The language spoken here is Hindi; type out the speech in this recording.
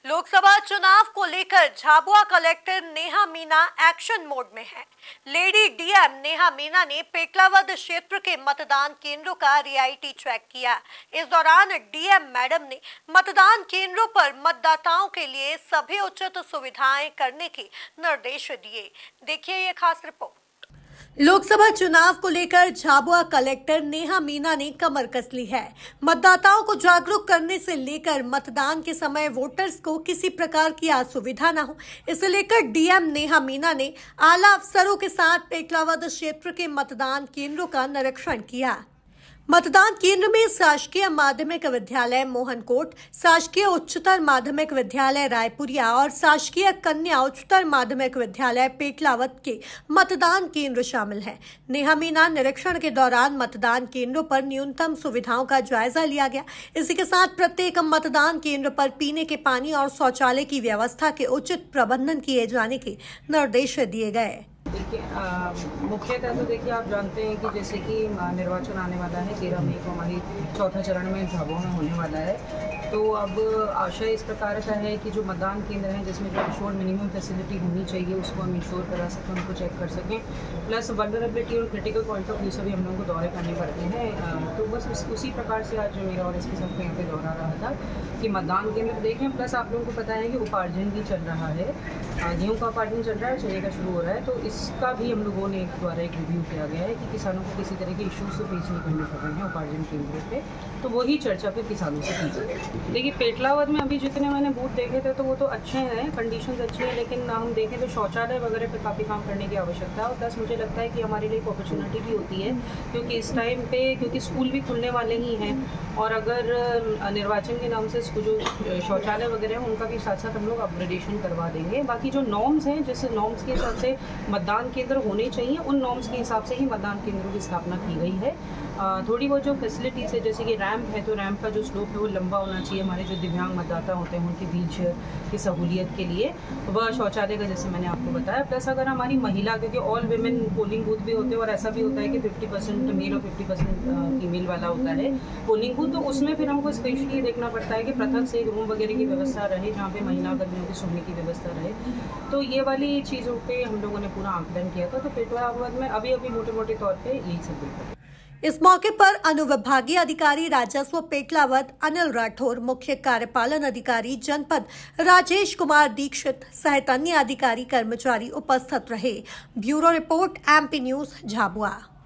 लोकसभा चुनाव को लेकर Jhabua collector Neha Meena action mode में है। लेडी डीएम नेहा मीना ने पेटलावद क्षेत्र के मतदान केंद्रों का रियलिटी चेक किया। इस दौरान डीएम मैडम ने मतदान केंद्रों पर मतदाताओं के लिए सभी उचित सुविधाएं करने के निर्देश दिए। देखिए ये खास रिपोर्ट। लोकसभा चुनाव को लेकर झाबुआ कलेक्टर नेहा मीना ने कमर कस ली है। मतदाताओं को जागरूक करने से लेकर मतदान के समय वोटर्स को किसी प्रकार की असुविधा न हो, इसे लेकर डीएम नेहा मीना ने आला अफसरों के साथ पेटलावद क्षेत्र के मतदान केंद्रों का निरीक्षण किया। मतदान केंद्र में शासकीय माध्यमिक विद्यालय मोहनकोट, शासकीय उच्चतर माध्यमिक विद्यालय रायपुरिया और शासकीय कन्या उच्चतर माध्यमिक विद्यालय पेटलावद के मतदान केंद्र शामिल हैं। नेहा मीना निरीक्षण के दौरान मतदान केंद्रों पर न्यूनतम सुविधाओं का जायजा लिया गया। इसी के साथ प्रत्येक मतदान केंद्र पर पीने के पानी और शौचालय की व्यवस्था के उचित प्रबंधन किए जाने के निर्देश दिए गए। देखिए, मुख्यतः तो देखिए आप जानते हैं कि जैसे कि निर्वाचन आने वाला है 13 मई को, हमारी चौथा चरण में झाबुआ में होने वाला है। तो अब आशय इस प्रकार का है कि जो मतदान केंद्र हैं जिसमें जो इंश्योर मिनिमम फैसिलिटी होनी चाहिए उसको हम इंश्योर करा सकें, उनको चेक कर सकें। प्लस वल्नरेबिलिटी और क्रिटिकल पॉइंट ऑफ व्यू से भी हम लोगों को दौरे करने पड़ते हैं। तो बस उसी प्रकार से आज मेरा और इसके साथ यहाँ पे दौरा रहा था कि मतदान केंद्र देखें। प्लस आप लोगों को पता है कि उपार्जन भी चल रहा है, गेहूँ का उपार्जन चल रहा है, चने का शुरू हो रहा है। तो इसका भी हम लोगों ने द्वारा एक रिव्यू किया गया है कि किसानों को किसी तरह के इश्यूज से फेस नहीं करने पड़ रहे हैं उपार्जन केंद्रों पे। तो वही चर्चा फिर किसानों से की जाए। देखिए, पेटलावद में अभी जितने मैंने बूथ देखे थे तो वो तो अच्छे हैं, कंडीशंस अच्छी हैं, लेकिन हम देखें तो शौचालय वगैरह पे काफ़ी काम करने की आवश्यकता है। और प्लस मुझे लगता है कि हमारे लिए एक अपॉर्चुनिटी भी होती है, क्योंकि इस टाइम पे क्योंकि स्कूल भी खुलने वाले ही हैं और अगर निर्वाचन के नाम से जो शौचालय वगैरह हैं उनका भी साथ साथ हम लोग अपग्रेडेशन करवा देंगे। बाकी जो नॉर्म्स हैं, जिस नॉर्म्स के हिसाब से मतदान केंद्र होने चाहिए, उन नॉर्म्स के हिसाब से ही मतदान केंद्रों की स्थापना की गई है। थोड़ी बहुत जो फैसिलिटीज़ है, जैसे कि रैंप है, तो रैंप का जो स्लोप है वो लंबा होना चाहिए। हमारे जो दिव्यांग मतदाता होते हैं उनके बीच की सहूलियत के लिए वह शौचालय का, जैसे मैंने आपको बताया। प्लस अगर हमारी महिला, क्योंकि ऑल विमेन पोलिंग बूथ भी होते हैं और ऐसा भी होता है कि 50% मेल और 50% फीमेल वाला होता है पोलिंग बूथ, तो उसमें फिर हमको स्पेशली ये देखना पड़ता है कि पृथक से एक रूम वगैरह की व्यवस्था रहे जहाँ पे महिला कर्मियों की सोने की व्यवस्था रहे। तो ये वाली चीज़ों पे हम लोगों ने पूरा आकलन किया था। तो पेटलावद में अभी मोटे मोटे तौर पर यही सब देखा। इस मौके पर अनुविभागीय अधिकारी राजस्व पेटलावद अनिल राठौर, मुख्य कार्यपालन अधिकारी जनपद राजेश कुमार दीक्षित सहित अन्य अधिकारी कर्मचारी उपस्थित रहे। Bureau report, MP news, Jhabua.